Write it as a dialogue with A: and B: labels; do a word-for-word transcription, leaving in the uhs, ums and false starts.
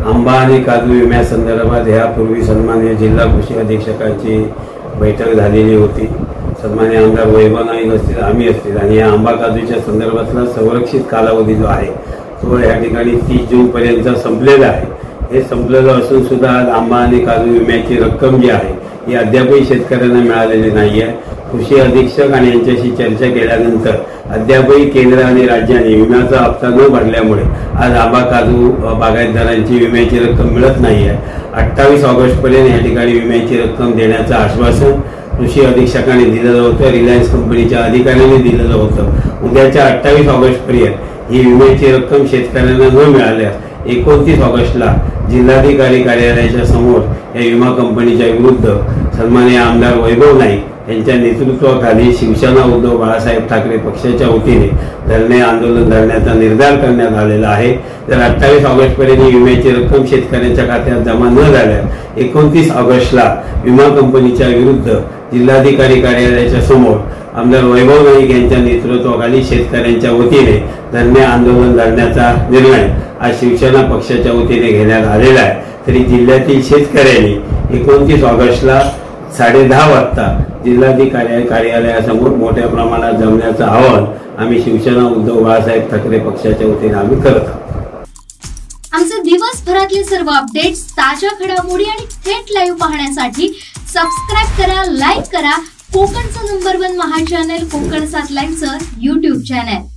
A: आंबा आणि काजू विम्यासंदर्भात यापूर्वी सन्माननीय जिल्हा कृषी अधीक्षकांची बैठक झालेली होती। सन्माननीय आमदार वैभव नाईक असतील, आम्ही असतील आणि या आंबा काजूच्या संदर्भातला संरक्षित कालावधी जो आहे तो या ठिकाणी तीस जून पर्यंत संपलेला आहे। हे संपलेलं असून सुद्धा आज आंबा आणि काजू विम्याची रक्कम जी आहे ही अद्यापही शेतकऱ्यांना मिळालेली नाही आहे। कृषी अधीक्षक आणि यांच्याशी चर्चा केल्यानंतर अद्यापही केंद्र आणि राज्याने विम्याचा हप्ता न भरल्यामुळे आज आंबा काजू बागायतदारांची विम्याची रक्कम मिळत नाही आहे। अठ्ठावीस ऑगस्ट पर्यंत या ठिकाणी विम्याची रक्कम देण्याचं आश्वासन कृषी अधीक्षकांनी दिलेलं होतं, रिलायन्स कंपनीच्या अधिकाऱ्यांनी दिलेलं होतं। उद्याच्या अठ्ठावीस ऑगस्ट पर्यंत ही विम्याची रक्कम शेतकऱ्यांना न मिळाल्यास एकोणतीस ऑगस्टला जिल्हाधिकारी कार्यालयाच्या समोर या विमा कंपनीच्या विरुद्ध सन्माननीय आमदार वैभव नाईक यांच्या नेतृत्वाखाली शिवसेना उद्धव बाळासाहेब ठाकरे पक्षाच्या वतीने धरणे आंदोलन धरण्याचा निर्धार करण्यात आलेला आहे। जर अठ्ठावीस ऑगस्ट पर्यंत विम्याची रक्कम शेतकऱ्यांच्या खात्यात जमा न झाल्यास एकोणतीस ऑगस्टला विमा कंपनीच्या विरुद्ध जिल्हाधिकारी कार्यालयाच्या समोर आमदार वैभव नाईक यांच्या नेतृत्वाखाली शेतकऱ्यांच्या वतीने धरणे आंदोलन धरण्याचा निर्णय आज शिवसेना पक्षाच्या वतीने घेण्यात आलेला आहे। तरी जिल्ह्यातील शेतकऱ्यांनी एकोणतीस ऑगस्टला साडे दहा वाजता जिल्हाधिकारी कार्यालयासमोर मोठ्या प्रमाणात जमण्याचं आवाहन आम्ही शिवसेना उद्धव बाळासाहेब ठाकरे पक्षाच्या वतीने आम्ही करत आहोत।
B: आमचे दिवसभरातले सर्व अपडेट्स, ताज्या घडामोडी आणि थेट लाईव्ह पाहण्यासाठी सबस्क्राइब करा, लाईक करा कोकणचं नंबर वन महा चॅनल कोकण सात लाईनचं यूट्यूब चॅनल।